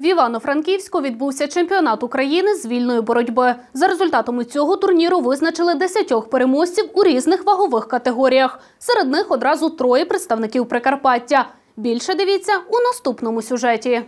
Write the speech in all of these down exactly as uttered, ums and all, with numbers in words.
В Івано-Франківську відбувся чемпіонат України з вільної боротьби. За результатами цього турніру визначили десятьох переможців у різних вагових категоріях. Серед них одразу троє представників Прикарпаття. Більше дивіться у наступному сюжеті.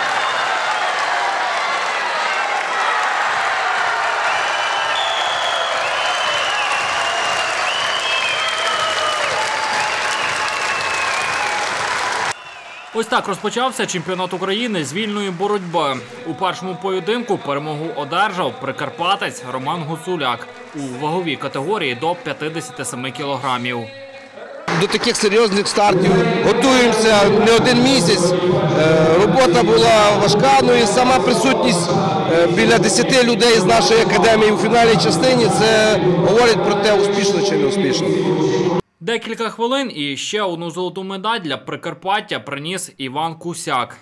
Ось так розпочався чемпіонат України з вільної боротьби. У першому поєдинку перемогу одержав прикарпатець Роман Гуцуляк у ваговій категорії до п'ятдесяти семи кілограмів. До таких серйозних стартів готуємося не один місяць. Робота була важка, ну і сама присутність біля десяти людей з нашої академії у фінальній частині – це говорить про те, успішно чи не успішно. Декілька хвилин і ще одну золоту медаль для Прикарпаття приніс Іван Кусяк.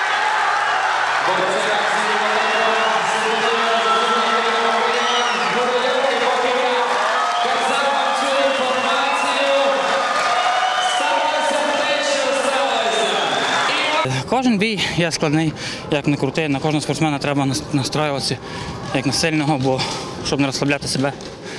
Кожен бій є складний, як не крутий. На кожного спортсмена треба настраюватися як на сильного, бо щоб не розслабляти себе.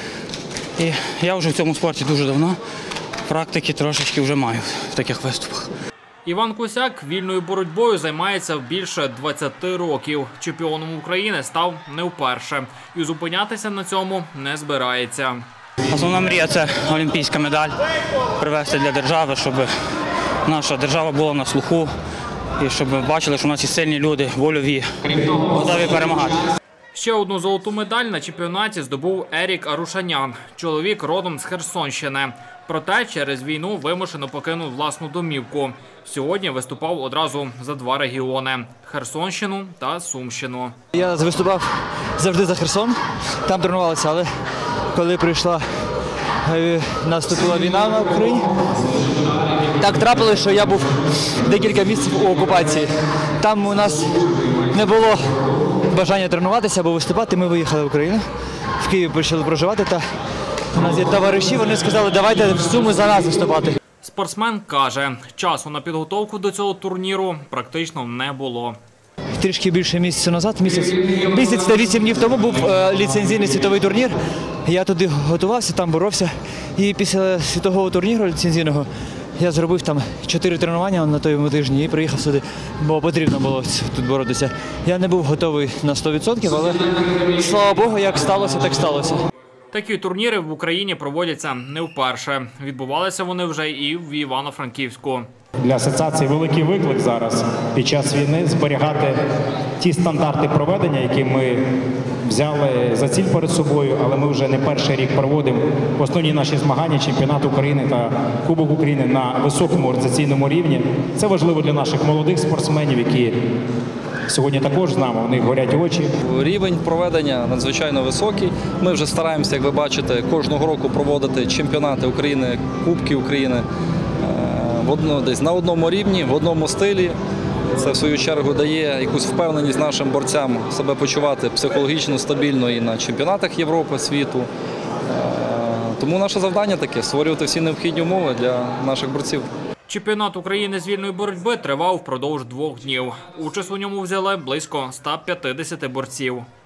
І я вже в цьому спорті дуже давно, практики трошечки вже маю в таких виступах. Іван Кусяк вільною боротьбою займається більше двадцяти років. Чемпіоном України став не вперше. І зупинятися на цьому не збирається. Основна мрія – це олімпійська медаль, привезти для держави, щоб наша держава була на слуху. І щоб бачили, що у нас є сильні люди, вольові, готові перемагати. Ще одну золоту медаль на чемпіонаті здобув Ерік Арушанян. Чоловік родом з Херсонщини. Проте через війну вимушено покинув власну домівку. Сьогодні виступав одразу за два регіони – Херсонщину та Сумщину. Я виступав завжди за Херсон, там тренувалися, але коли прийшла, наступила війна на Україні, так трапилося, що я був декілька місяців у окупації. Там у нас не було бажання тренуватися або виступати, ми виїхали в Україну, в Києві почали проживати, та у нас є товариші, вони сказали, давайте в Суму за нас виступати. Спортсмен каже, часу на підготовку до цього турніру практично не було. Трішки більше місяця назад, місяць, місяць та вісім днів тому був е, ліцензійний світовий турнір. Я туди готувався, там боровся. І після світового турніру ліцензійного я зробив там чотири тренування на тому тижні і приїхав сюди, бо потрібно було тут боротися. Я не був готовий на сто відсотків, але, слава Богу, як сталося, так сталося. Такі турніри в Україні проводяться не вперше. Відбувалися вони вже і в Івано-Франківську. Для асоціації великий виклик зараз під час війни зберігати ті стандарти проведення, які ми взяли за ціль перед собою, але ми вже не перший рік проводимо основні наші змагання, чемпіонат України та Кубок України на високому організаційному рівні. Це важливо для наших молодих спортсменів, які сьогодні також з нами, у них горять очі. Рівень проведення надзвичайно високий. Ми вже стараємося, як ви бачите, кожного року проводити чемпіонати України, Кубки України в одно, десь на одному рівні, в одному стилі. Це, в свою чергу, дає якусь впевненість нашим борцям себе почувати психологічно стабільно і на чемпіонатах Європи, світу. Тому наше завдання таке – створювати всі необхідні умови для наших борців. Чемпіонат України з вільної боротьби тривав впродовж двох днів. Участь у ньому взяли близько ста п'ятдесяти борців.